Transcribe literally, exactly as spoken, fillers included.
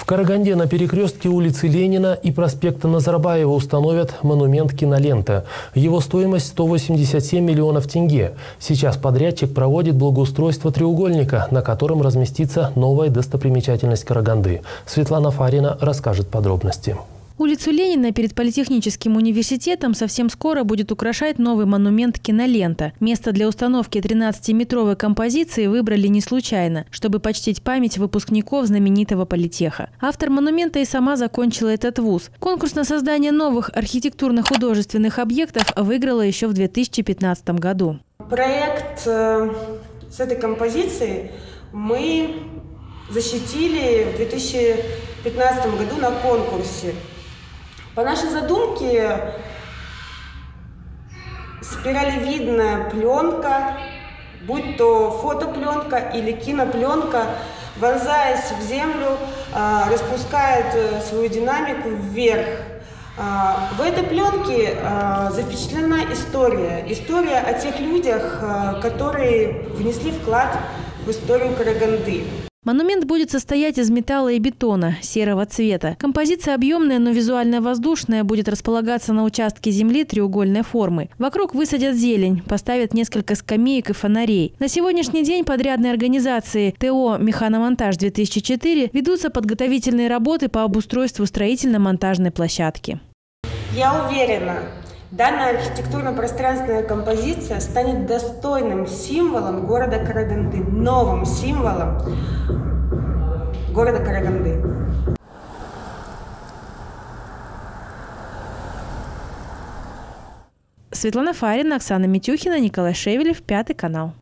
Караганде на перекрестке улицы Ленина и проспекта Назарбаева установят монумент «Кинолента». Его стоимость сто восемьдесят семь миллионов тенге. Сейчас подрядчик проводит благоустройство треугольника, на котором разместится новая достопримечательность Караганды. Светлана Фарина расскажет подробности. Улицу Ленина перед Политехническим университетом совсем скоро будет украшать новый монумент «Кинолента». Место для установки тринадцатиметровой композиции выбрали не случайно, чтобы почтить память выпускников знаменитого политеха. Автор монумента и сама закончила этот вуз. Конкурс на создание новых архитектурно-художественных объектов выиграла еще в две тысячи пятнадцатом году. Проект э, с этой композицией мы защитили в две тысячи пятнадцатом году на конкурсе. По нашей задумке, спиралевидная пленка, будь то фотопленка или кинопленка, вонзаясь в землю, распускает свою динамику вверх. В этой пленке запечатлена история. История о тех людях, которые внесли вклад в историю Караганды. Монумент будет состоять из металла и бетона серого цвета. Композиция объемная, но визуально воздушная, будет располагаться на участке земли треугольной формы. Вокруг высадят зелень, поставят несколько скамеек и фонарей. На сегодняшний день подрядной организации ТО «Механомонтаж-две тысячи четыре» ведутся подготовительные работы по обустройству строительно-монтажной площадки. Я уверена, данная архитектурно-пространственная композиция станет достойным символом города Караганды, новым символом города Караганды. Светлана Фарина, Оксана Митюхина, Николай Шевелев, Пятый канал.